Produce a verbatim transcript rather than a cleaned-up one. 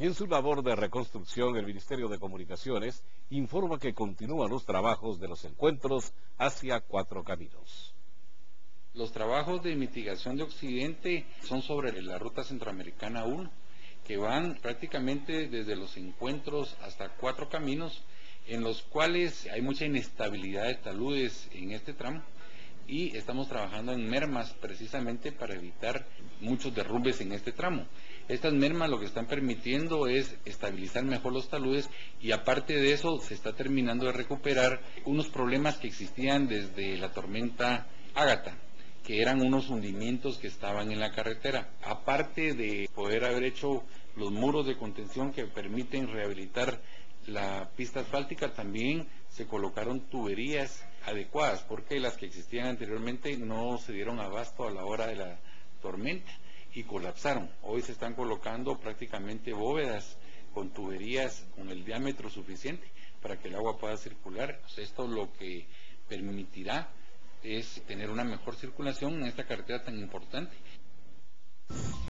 En su labor de reconstrucción, el Ministerio de Comunicaciones informa que continúan los trabajos de los encuentros hacia Cuatro Caminos. Los trabajos de mitigación de accidente son sobre la ruta centroamericana uno, que van prácticamente desde los encuentros hasta Cuatro Caminos, en los cuales hay mucha inestabilidad de taludes en este tramo, y estamos trabajando en mermas precisamente para evitar muchos derrumbes en este tramo. Estas mermas lo que están permitiendo es estabilizar mejor los taludes, y aparte de eso se está terminando de recuperar unos problemas que existían desde la tormenta Ágata, que eran unos hundimientos que estaban en la carretera. Aparte de poder haber hecho los muros de contención que permiten rehabilitar la pista asfáltica, también se colocaron tuberías adecuadas, porque las que existían anteriormente no se dieron abasto a la hora de la tormenta y colapsaron. Hoy se están colocando prácticamente bóvedas con tuberías con el diámetro suficiente para que el agua pueda circular. Esto lo que permitirá es tener una mejor circulación en esta carretera tan importante.